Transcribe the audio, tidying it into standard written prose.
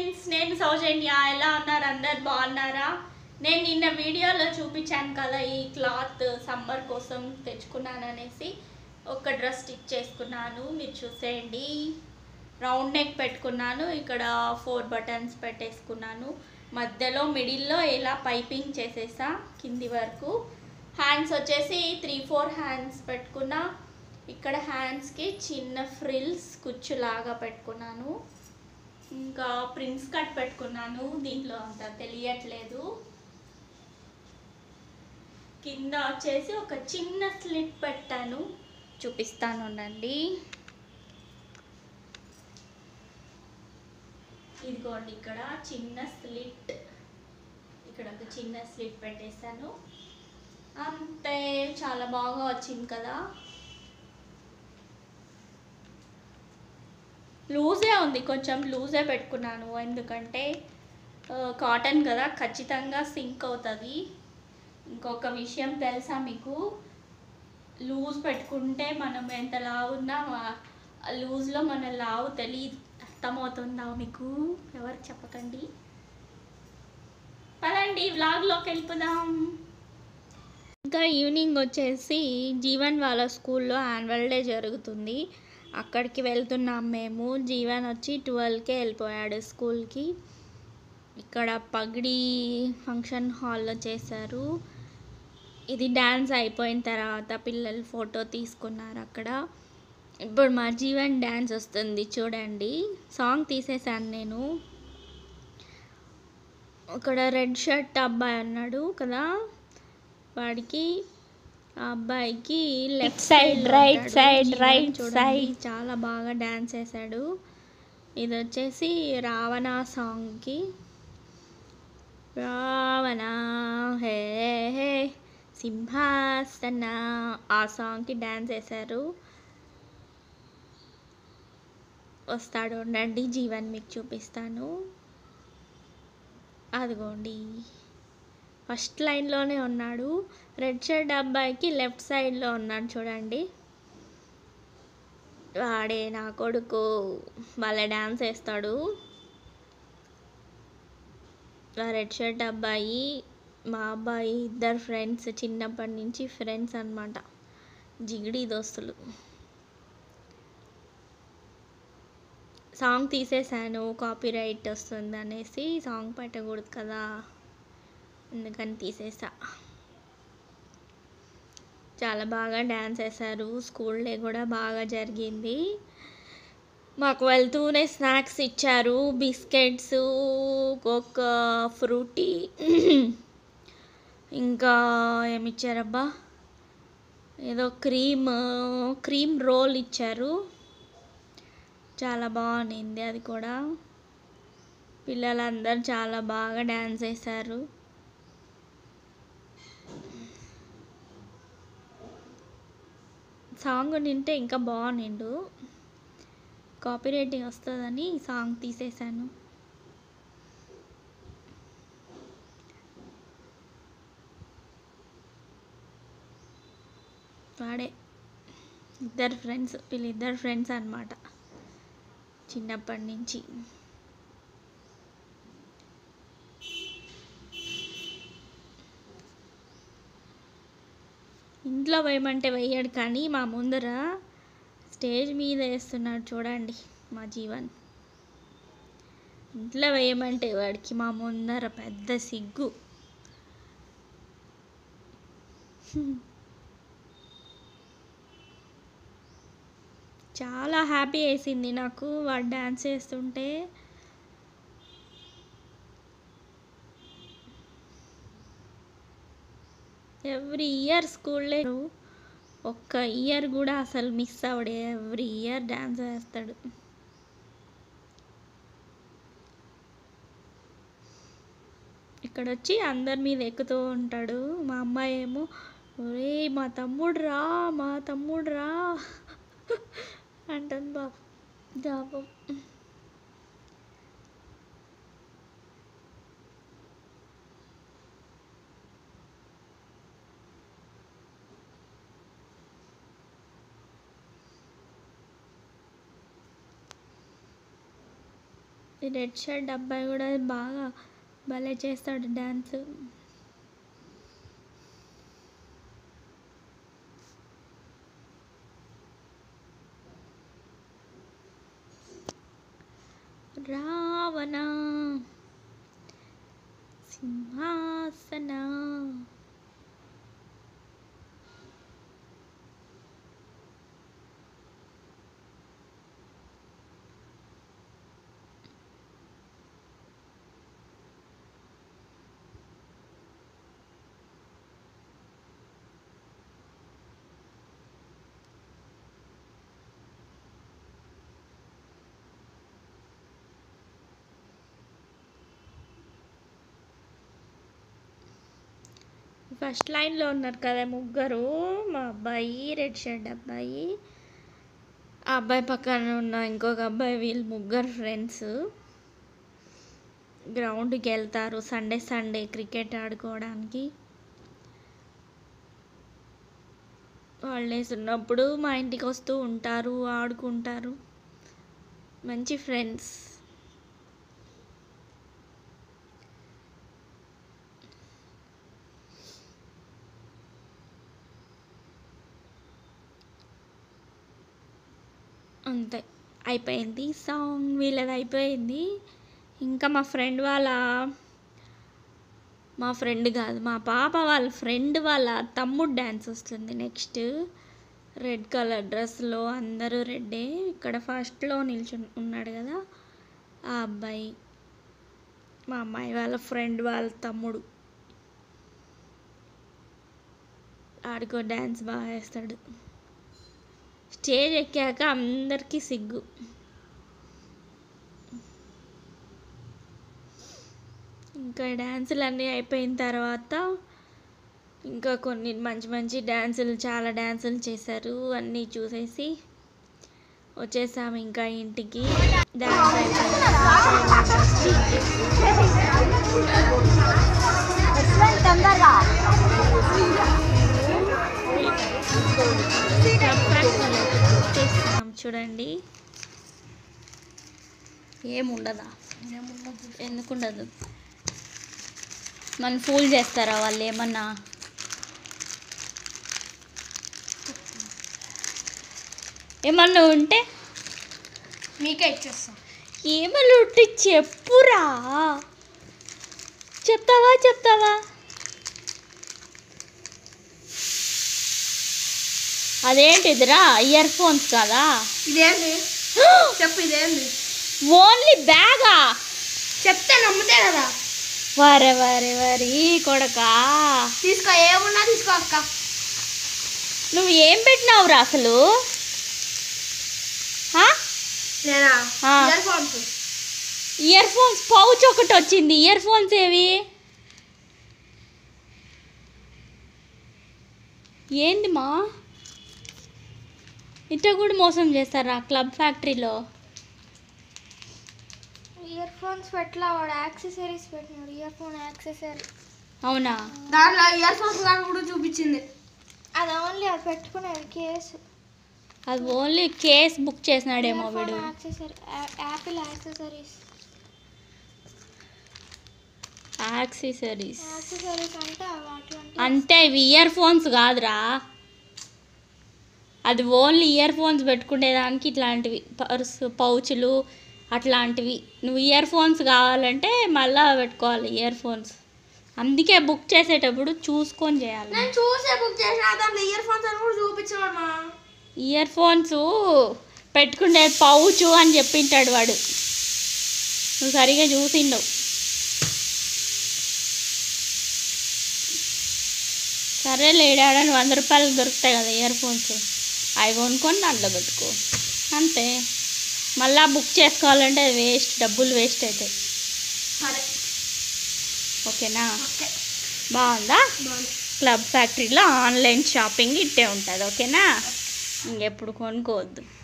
Friends, నేను సౌజన్య. ఎలా ఉన్నారు? అందరు బాగున్నారా? నేను నిన్న వీడియోలో చూపించాను కదా, ఈ క్లాత్ సమ్మర్ కోసం తెచ్చుకున్నాను అనేసి ఒక డ్రెస్ స్టిచ్ చేసుకున్నాను. మీరు చూసేయండి. రౌండ్ నెక్ పెట్టుకున్నాను. ఇక్కడ 4 బటన్స్ పెట్టేసుకున్నాను. మధ్యలో మిడిల్లో ఇలా పైపింగ్ చేసేసా కింది వరకు. హ్యాండ్స్ వచ్చేసి 3-4 హ్యాండ్స్ పెట్టుకున్నా. ఇక్కడ హ్యాండ్స్కి చిన్న ఫ్రిల్స్ కుచ్చులాగా పెట్టుకున్నాను. ఇంకా ప్రిన్స్ కట్ పెట్టుకున్నాను. దీంట్లో అంత తెలియట్లేదు. కింద వచ్చేసి ఒక చిన్న స్లిట్ పెట్టాను, చూపిస్తాను నండి. ఇదిగోండి, ఇక్కడ చిన్న స్లిట్, ఇక్కడ ఒక చిన్న స్లిట్ పెట్టేశాను. అంతే, చాలా బాగా వచ్చింది కదా. లూజే ఉంది, కొంచెం లూజే పెట్టుకున్నాను. ఎందుకంటే కాటన్ కదా, ఖచ్చితంగా సింక్ అవుతుంది. ఇంకొక విషయం తెలుసా మీకు, లూజ్ పెట్టుకుంటే మనం ఎంత లావు ఉన్నా లూజ్లో మన లావు తెలియదు. అర్థమవుతుందా మీకు? ఎవరికి చెప్పకండి. పదండి వ్లాగ్లోకి వెళ్ళిపోదాం. ఇంకా ఈవినింగ్ వచ్చేసి జీవన్ వాళ్ళ స్కూల్లో యాన్యువల్ డే జరుగుతుంది. అక్కడికి వెళ్తున్నాం మేము. జీవన్ వచ్చి 12కే వెళ్ళిపోయాడు స్కూల్కి. ఇక్కడ పగిడి ఫంక్షన్ హాల్లో చేశారు. ఇది డ్యాన్స్ అయిపోయిన తర్వాత పిల్లలు ఫోటో తీసుకున్నారు అక్కడ. ఇప్పుడు మా జీవన్ డ్యాన్స్ వస్తుంది చూడండి. సాంగ్ తీసేసాను నేను. అక్కడ రెడ్ షర్ట్ అబ్బాయి అన్నాడు కదా, వాడికి ఆ అబ్బాయికి లెఫ్ట్ సైడ్ రైట్ సైడ్ చాలా బాగా డ్యాన్స్ చేశాడు. ఇది వచ్చేసి రావణ సాంగ్కి. రావణ హే హే సింహాసన, ఆ సాంగ్కి డ్యాన్స్ చేశారు. వస్తాడు ఉండండి, జీవన్ మీకు చూపిస్తాను. అదిగోండి, ఫస్ట్ లైన్లోనే ఉన్నాడు. రెడ్ షర్ట్ అబ్బాయికి లెఫ్ట్ సైడ్లో ఉన్నాడు చూడండి. వాడే నా కొడుకు, వాళ్ళ డ్యాన్స్ వేస్తాడు. ఆ రెడ్ షర్ట్ అబ్బాయి మా అబ్బాయి, ఇద్దరు ఫ్రెండ్స్, చిన్నప్పటి నుంచి ఫ్రెండ్స్ అన్నమాట, జిగిడి దోస్తులు. సాంగ్ తీసేసాను, కాపీరైట్ వస్తుంది అనేసి. సాంగ్ పెట్టకూడదు కదా, అందుకని తీసేసా. చాలా బాగా డ్యాన్స్ వేశారు. స్కూల్ డే కూడా బాగా జరిగింది. మాకు వెళ్తూనే స్నాక్స్ ఇచ్చారు, బిస్కెట్స్, ఒక ఫ్రూటీ, ఇంకా ఏమిచ్చారబ్బా, ఏదో క్రీమ్ రోల్ ఇచ్చారు. చాలా బాగుంది అది కూడా. పిల్లలందరూ చాలా బాగా డ్యాన్స్ వేశారు. సాంగ్ వింటే ఇంకా బాగుండు. కాపీరైటింగ్ వస్తుందని సాంగ్ తీసేసాను. వాడే వీళ్ళిద్దరు ఫ్రెండ్స్ అన్నమాట చిన్నప్పటి నుంచి. ఇంట్లో వేయమంటే వేయడు, కానీ మా ముందర స్టేజ్ మీద వేస్తున్నాడు చూడండి మా జీవన్. ఇంట్లో వేయమంటే వాడికి మా ముందర పెద్ద సిగ్గు. చాలా హ్యాపీ వేసింది నాకు వాడు డ్యాన్స్ చేస్తుంటే. ఎవ్రీ ఇయర్ స్కూల్లో ఒక్క ఇయర్ కూడా అసలు మిస్ అవడే, ఎవ్రీ ఇయర్ డ్యాన్స్ వేస్తాడు. ఇక్కడ వచ్చి అందరి మీద ఎక్కుతూ ఉంటాడు. మా అమ్మాయి ఏమో, ఒరే మా తమ్ముడు రా అంటుంది బాబు. జాబం ఈ రెడ్ షర్ట్ అబ్బాయి కూడా బాగా భలే చేస్తాడు డ్యాన్స్. రావణ సింహాసన ఫస్ట్ లైన్లో ఉన్నారు కదా ముగ్గురు, మా అబ్బాయి రెడ్ షర్ట్ అబ్బాయి, ఆ అబ్బాయి పక్కన ఉన్న ఇంకొక అబ్బాయి, వీళ్ళు ముగ్గురు ఫ్రెండ్స్ గ్రౌండ్కి వెళ్తారు సండే సండే క్రికెట్ ఆడుకోవడానికి. హాలిడేస్ ఉన్నప్పుడు మా ఇంటికి వస్తూ ఉంటారు, ఆడుకుంటారు, మంచి ఫ్రెండ్స్. అంతే అయిపోయింది సాంగ్, వీళ్ళది అయిపోయింది. ఇంకా మా ఫ్రెండ్ కాదు, మా పాప వాళ్ళ ఫ్రెండ్ వాళ్ళ తమ్ముడు డ్యాన్స్ వస్తుంది నెక్స్ట్. రెడ్ కలర్ డ్రెస్లో, అందరూ రెడ్డే. ఇక్కడ ఫస్ట్లో ఉన్నాడు కదా ఆ అబ్బాయి, మా అమ్మాయి వాళ్ళ ఫ్రెండ్ వాళ్ళ తమ్ముడు. ఆడుకో డ్యాన్స్ బాగా వేస్తాడు. స్టేజ్ ఎక్కాక అందరికీ సిగ్గు. ఇంకా డ్యాన్సులు అన్నీ అయిపోయిన తర్వాత ఇంకా కొన్ని మంచి మంచి డ్యాన్సులు, చాలా డ్యాన్సులు చేశారు. అన్నీ చూసేసి వచ్చేసాము ఇంకా ఇంటికి. డ్యాన్స్ చూడండి. ఏముండదా? ఎందుకుండదు? మనం ఫూల్ చేస్తారా వాళ్ళు ఏమన్నా? ఏమన్నా ఉంటే మీకే ఇచ్చేస్తాం. ఏమన్నా ఉంటే చెప్పురా. చెప్తావా? అదేంటిదిరా? ఇయర్ ఫోన్స్ కదా. ఇదేంటి చెప్పు, ఇదేంటి? ఓన్లీ బ్యాగా? చెప్తే నమ్ముతే కదా. వరే కొడకా, తీసుకో, ఏమున్నా తీసుకో అక్క. నువ్వు ఏం పెట్టినావురా అసలు? నేనా? ఇయర్ ఫోన్స్ పౌచ్ ఒకటి వచ్చింది. ఇయర్ ఫోన్స్ ఏవి? ఏంది మా ఇట్లా కూడా మోసం చేస్తారా క్లబ్ ఫ్యాక్టరీలో? ఇయర్ ఫోన్స్ పెట్టలా, వాడు యాక్సెసరీస్ పెట్టినాడు. Earphone accessory. అవునా? దాంట్లో ఇయర్ ఫోన్స్ కూడా చూపించింది. అది ఓన్లీ అది పెట్టుకునేది కేసు. అది ఓన్లీ కేస్ బుక్ చేసినాడేమో వీడు. Apple accessories. యాక్సెసరీస్ అంటే అంటే ఇవి ఇయర్ ఫోన్స్ కాదురా. అది ఓన్లీ ఇయర్ ఫోన్స్ పెట్టుకునేదానికి ఇట్లాంటివి పర్సు, పౌచులు అట్లాంటివి. నువ్వు ఇయర్ ఫోన్స్ కావాలంటే మళ్ళీ పెట్టుకోవాలి ఇయర్ ఫోన్స్. అందుకే బుక్ చేసేటప్పుడు చూసుకొని చేయాలి. నేను చూసే బుక్ చేసిన, దాంట్లో ఇయర్ ఫోన్స్ అని కూడా చూపించామా. ఇయర్ ఫోన్స్ పెట్టుకునే పౌచు అని చెప్పింటాడు వాడు, నువ్వు సరిగా చూసిండవు. సరేలే, ఏడాడని 100 రూపాయలకు దొరుకుతాయి కదా ఇయర్ ఫోన్స్, అవి కొనుక్కొని దాంట్లో పెట్టుకో అంతే. మళ్ళీ బుక్ చేసుకోవాలంటే అది వేస్ట్, డబ్బులు వేస్ట్ అవుతాయి. సరే, ఓకేనా? బాగుందా? క్లబ్ ఫ్యాక్టరీలో ఆన్లైన్ షాపింగ్ ఇట్టే ఉంటుంది. ఓకేనా? ఇంకెప్పుడు కొనుక్కోవద్దు.